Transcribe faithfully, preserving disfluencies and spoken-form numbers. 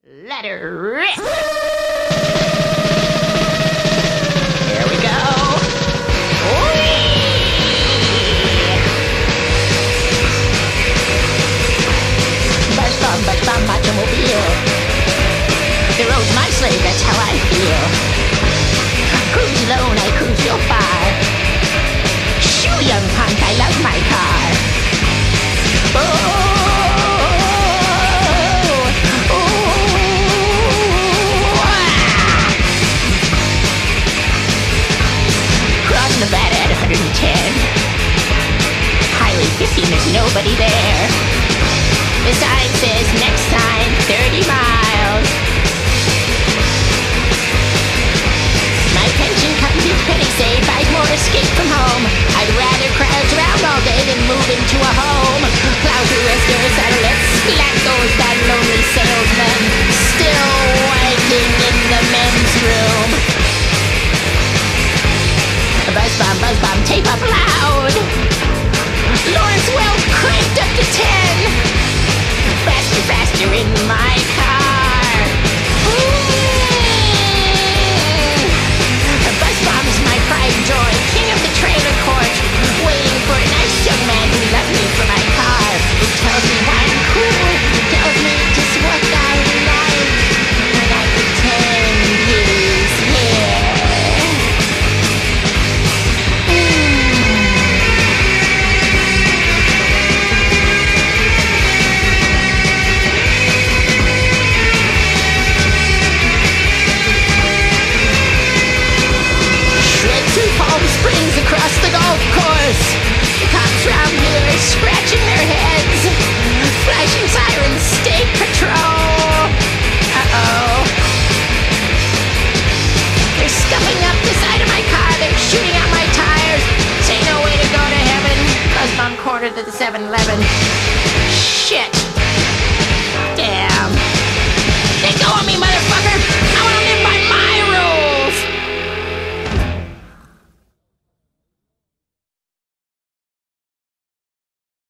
Let her rip! Here we go! Whee! Buzz bomb, buzz bomb, automobile. The road's my slave, that's how I feel. Cruise alone, I cruise so far. Shoo, young punk, I love my car. Oh! Nevada at one hundred ten. Highway fifteen, there's nobody there. The sign says next time thirty miles. My pension comes in penny saved, buys more escape from home. I'd rather crowd around all day than move into a home. Plow through rescue satellites, slack goes that lonely salesman, still working in the men's room. Buzz bomb, buzz bomb, tape up loud. Lawrence Welk cranked up to ten. Faster, faster in my car. Ooh. Buzz bomb is my pride and joy, king of the trailer court, waiting for a nice young man who loves me for my car, who tells me why I'm cool, who tells me just what I like, when I pretend he's here. Springs across the golf course. The cops round here are scratching their heads. Flashing sirens, state patrol. Uh-oh. They're scuffing up the side of my car. They're shooting out my tires. Say no way to go to heaven. Buzz bomb quarter to the seven eleven.